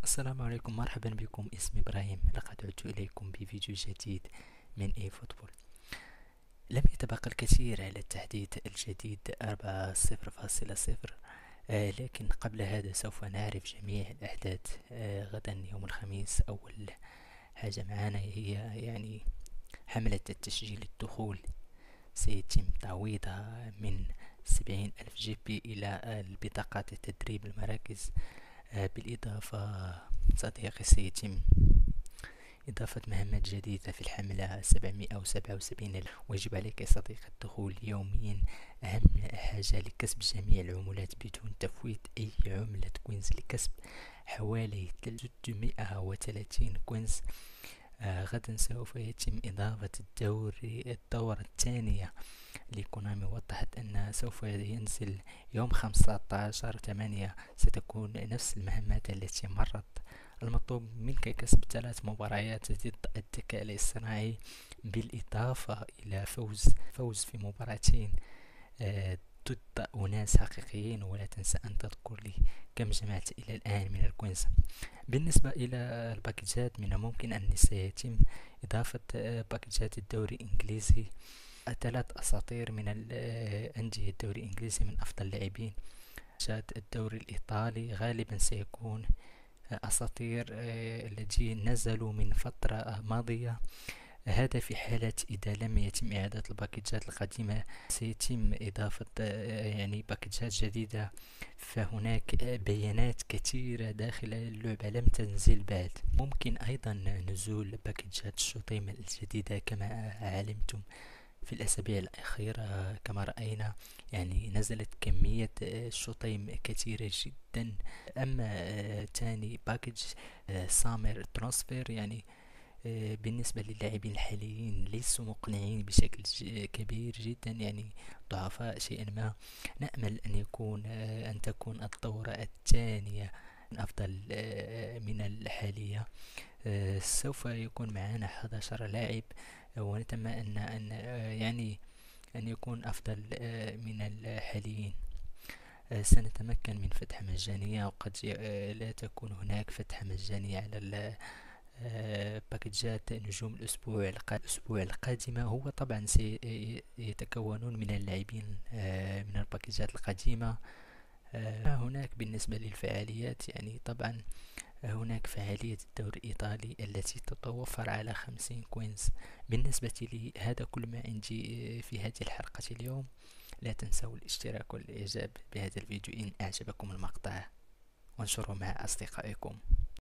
السلام عليكم، مرحبا بكم. اسمي إبراهيم، لقد عدت إليكم بفيديو جديد من اي فوتبول. لم يتبقى الكثير على التحديث الجديد 4.0.0. لكن قبل هذا سوف نعرف جميع الأحداث. غدا يوم الخميس. أول حاجة معنا هي حملة التسجيل الدخول، سيتم تعويضها من 70,000 جيبي إلى البطاقات التدريب المراكز. بالإضافة صديقي، سيتم إضافة مهمات جديدة في الحملة 777. ويجب عليك يا صديقي الدخول يوميا. أهم حاجة لكسب جميع العملات بدون تفويت أي عملة كوينز، لكسب حوالي 630 كوينز. غدا سوف يتم إضافة الدورة الثانية لكونامي. وضحت أن سوف ينزل يوم 15/8. ستكون نفس المهمات التي مرت. المطلوب منك كسب 3 مباريات ضد الذكاء الاصطناعي، بالإضافة إلى فوز في مباراتين ضد أناس حقيقيين. ولا تنسى أن تذكر لي كم جمعت إلى الآن من الكوينز. بالنسبة إلى الباكجات، من الممكن أن سيتم إضافة باكجات الدوري الإنجليزي. 3 أساطير من أندية الدوري الإنجليزي من أفضل اللاعبين. الدوري الإيطالي غالبا سيكون أساطير الذين نزلوا من فترة ماضية. هذا في حالة إذا لم يتم إعادة الباكجات القديمة. سيتم إضافة باكجات جديدة. فهناك بيانات كثيرة داخل اللعبة لم تنزل بعد. ممكن أيضا نزول باكجات الشطيمة الجديدة كما علمتم في الأسابيع الأخيرة. كما رأينا نزلت كمية شطيم كثيرة جدا. أما تاني باكج سامر ترانسفير، بالنسبة للاعبين الحاليين ليسوا مقنعين بشكل كبير جدا، ضعفاء شيئا ما. نأمل أن تكون الدورة الثانية أفضل من الحالية. سوف يكون معنا 11 لاعب، ونتمنى أن يكون أفضل من الحاليين. سنتمكن من فتح مجانية، وقد لا تكون هناك فتح مجانية على باكجات نجوم الأسبوع القادمة. هو طبعا سيتكونون من اللاعبين من الباكجات القديمة. هناك بالنسبة للفعاليات، طبعا هناك فعالية الدوري الإيطالي التي تتوفر على 50 كوينز. بالنسبة لي هذا كل ما عندي في هذه الحلقة اليوم. لا تنسوا الاشتراك والإعجاب بهذا الفيديو إن أعجبكم المقطع، وانشروا مع أصدقائكم.